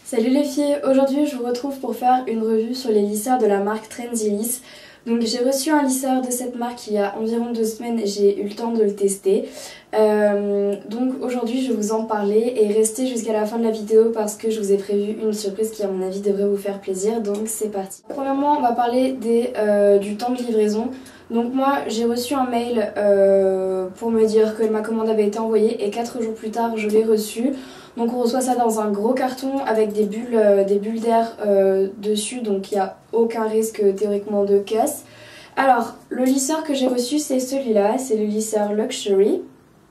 Salut les filles, aujourd'hui je vous retrouve pour faire une revue sur les lisseurs de la marque Trendylis. Donc j'ai reçu un lisseur de cette marque il y a environ 2 semaines et j'ai eu le temps de le tester. Donc aujourd'hui je vais vous en parler et restez jusqu'à la fin de la vidéo parce que je vous ai prévu une surprise qui à mon avis devrait vous faire plaisir, donc c'est parti. Premièrement on va parler du temps de livraison. Donc moi j'ai reçu un mail pour me dire que ma commande avait été envoyée et 4 jours plus tard je l'ai reçu. Donc on reçoit ça dans un gros carton avec des bulles d'air dessus, donc il n'y a aucun risque théoriquement de casse. Alors le lisseur que j'ai reçu c'est celui-là, c'est le lisseur Luxury.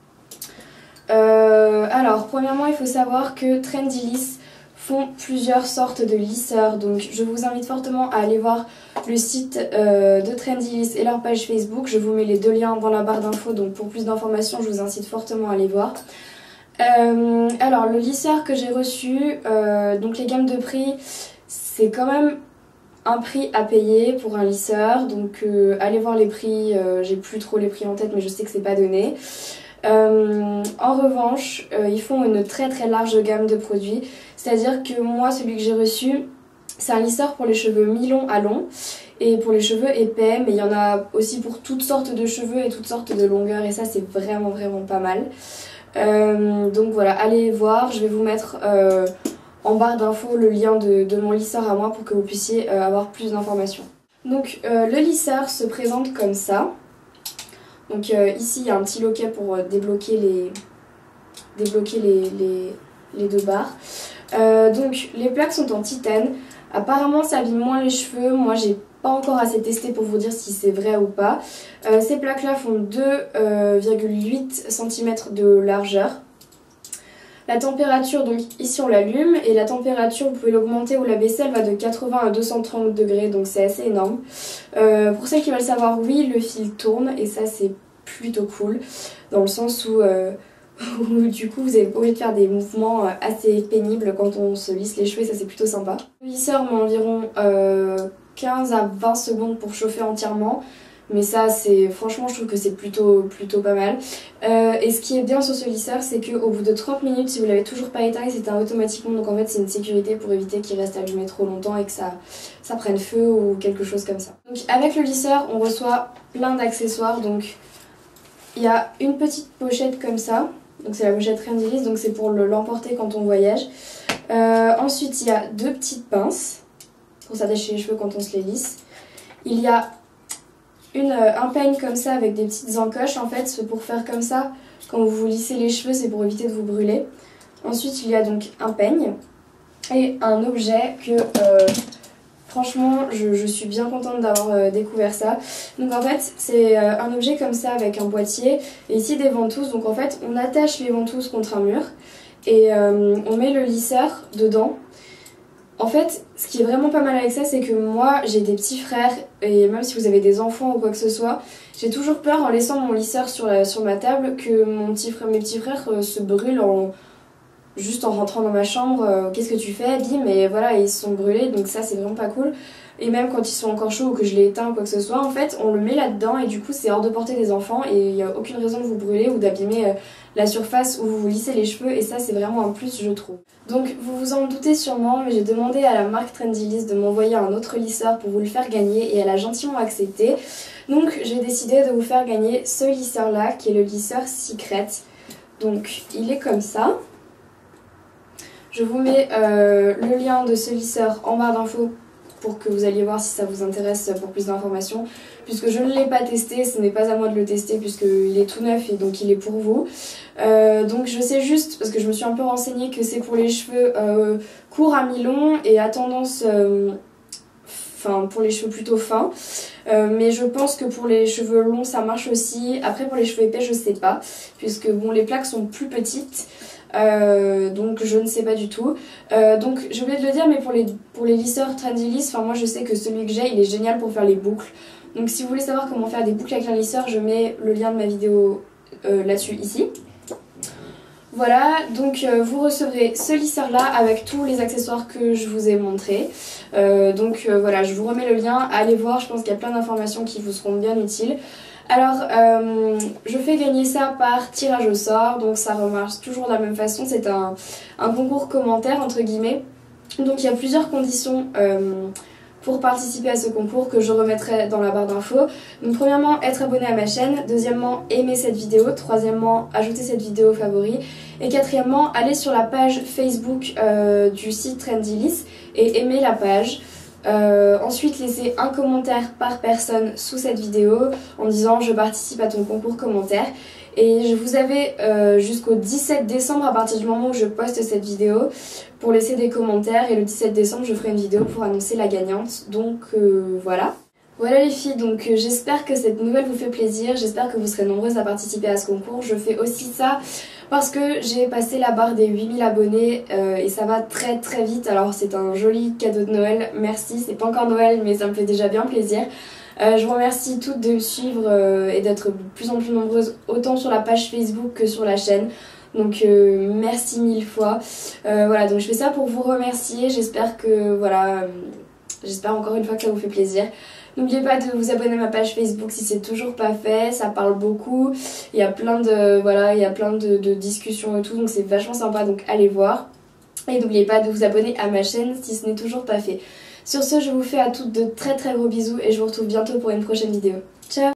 Alors premièrement il faut savoir que Trendylis font plusieurs sortes de lisseurs, donc je vous invite fortement à aller voir le site de Trendylis et leur page Facebook. Je vous mets les deux liens dans la barre d'infos, donc pour plus d'informations je vous incite fortement à aller voir. Alors le lisseur que j'ai reçu, donc les gammes de prix, c'est quand même un prix à payer pour un lisseur, donc allez voir les prix, j'ai plus trop les prix en tête mais je sais que c'est pas donné. En revanche, ils font une très large gamme de produits, c'est-à-dire que moi celui que j'ai reçu, c'est un lisseur pour les cheveux mi-longs à longs et pour les cheveux épais, mais il y en a aussi pour toutes sortes de cheveux et toutes sortes de longueurs et ça c'est vraiment pas mal. Donc voilà, allez voir, je vais vous mettre en barre d'infos le lien de mon lisseur à moi pour que vous puissiez avoir plus d'informations. Donc le lisseur se présente comme ça. Donc ici il y a un petit loquet pour débloquer les deux barres. Donc les plaques sont en titane, apparemment ça abîme moins les cheveux, moi j'ai pas encore assez testé pour vous dire si c'est vrai ou pas. Ces plaques là font 2,8 cm de largeur. La température, donc ici on l'allume et la température vous pouvez l'augmenter ou la baisser, elle va de 80 à 230 degrés, donc c'est assez énorme. Pour celles qui veulent savoir, oui le fil tourne et ça c'est plutôt cool dans le sens où du coup vous avez pas obligé de faire des mouvements assez pénibles quand on se lisse les cheveux, ça c'est plutôt sympa. Le lisseur met environ 15 à 20 secondes pour chauffer entièrement, mais ça c'est franchement je trouve que c'est plutôt pas mal. Et ce qui est bien sur ce lisseur, c'est qu'au bout de 30 minutes, si vous l'avez toujours pas éteint, il s'éteint automatiquement, donc en fait c'est une sécurité pour éviter qu'il reste allumé trop longtemps et que ça prenne feu ou quelque chose comme ça. Donc avec le lisseur on reçoit plein d'accessoires, donc il y a une petite pochette comme ça, donc c'est la pochette Trendylis, donc c'est pour l'emporter quand on voyage. Ensuite il y a 2 petites pinces pour s'attacher les cheveux quand on se les lisse. Il y a un peigne comme ça avec des petites encoches, en fait c'est pour faire comme ça quand vous vous lissez les cheveux, c'est pour éviter de vous brûler. Ensuite il y a donc un peigne et un objet que franchement je suis bien contente d'avoir découvert ça. Donc en fait c'est un objet comme ça avec un boîtier et ici des ventouses, donc en fait on attache les ventouses contre un mur et on met le lisseur dedans. En fait, ce qui est vraiment pas mal avec ça, c'est que moi j'ai des petits frères et même si vous avez des enfants ou quoi que ce soit, j'ai toujours peur en laissant mon lisseur sur ma table que mes petits frères se brûlent juste en rentrant dans ma chambre. Qu'est-ce que tu fais? Bim, et voilà, ils se sont brûlés, donc ça c'est vraiment pas cool. Et même quand ils sont encore chauds ou que je les éteins ou quoi que ce soit, en fait on le met là-dedans et du coup c'est hors de portée des enfants et il n'y a aucune raison de vous brûler ou d'abîmer la surface où vous vous lissez les cheveux et ça c'est vraiment un plus je trouve. Donc vous vous en doutez sûrement, mais j'ai demandé à la marque Trendylis de m'envoyer un autre lisseur pour vous le faire gagner et elle a gentiment accepté. Donc j'ai décidé de vous faire gagner ce lisseur là qui est le lisseur Secret. Donc il est comme ça. Je vous mets le lien de ce lisseur en barre d'infos pour que vous alliez voir si ça vous intéresse pour plus d'informations. Puisque je ne l'ai pas testé, ce n'est pas à moi de le tester puisqu'il est tout neuf et donc il est pour vous. Donc je sais juste, parce que je me suis un peu renseignée, que c'est pour les cheveux courts à mi-long et à tendance... pour les cheveux plutôt fins. Mais je pense que pour les cheveux longs ça marche aussi. Après pour les cheveux épais je sais pas, puisque bon les plaques sont plus petites. Donc je ne sais pas du tout. Donc j'ai oublié de le dire, mais pour les lisseurs Trendylis, moi je sais que celui que j'ai il est génial pour faire les boucles. Donc si vous voulez savoir comment faire des boucles avec un lisseur, je mets le lien de ma vidéo là-dessus ici. Voilà, donc vous recevrez ce lisseur là avec tous les accessoires que je vous ai montrés. Voilà, je vous remets le lien, allez voir, je pense qu'il y a plein d'informations qui vous seront bien utiles. Alors, je fais gagner ça par tirage au sort, donc ça remarche toujours de la même façon, c'est un concours commentaire entre guillemets. Donc il y a plusieurs conditions pour participer à ce concours que je remettrai dans la barre d'infos. Donc premièrement, être abonné à ma chaîne, deuxièmement, aimer cette vidéo, troisièmement, ajouter cette vidéo aux favoris, et quatrièmement, aller sur la page Facebook du site Trendylist et aimer la page. Ensuite, laisser un commentaire par personne sous cette vidéo en disant je participe à ton concours commentaire. Et vous avez jusqu'au 17 décembre à partir du moment où je poste cette vidéo pour laisser des commentaires, et le 17 décembre je ferai une vidéo pour annoncer la gagnante. Donc voilà. Voilà les filles, donc j'espère que cette nouvelle vous fait plaisir, j'espère que vous serez nombreuses à participer à ce concours. Je fais aussi ça parce que j'ai passé la barre des 8000 abonnés et ça va très très vite. Alors c'est un joli cadeau de Noël, merci, c'est pas encore Noël mais ça me fait déjà bien plaisir. Je vous remercie toutes de me suivre et d'être de plus en plus nombreuses autant sur la page Facebook que sur la chaîne. Donc merci mille fois. Voilà, donc je fais ça pour vous remercier, j'espère que voilà, j'espère encore une fois que ça vous fait plaisir. N'oubliez pas de vous abonner à ma page Facebook si c'est toujours pas fait, ça parle beaucoup. Il y a plein de, voilà, il y a plein de discussions et tout, donc c'est vachement sympa, donc allez voir. Et n'oubliez pas de vous abonner à ma chaîne si ce n'est toujours pas fait. Sur ce, je vous fais à toutes de très très gros bisous et je vous retrouve bientôt pour une prochaine vidéo. Ciao!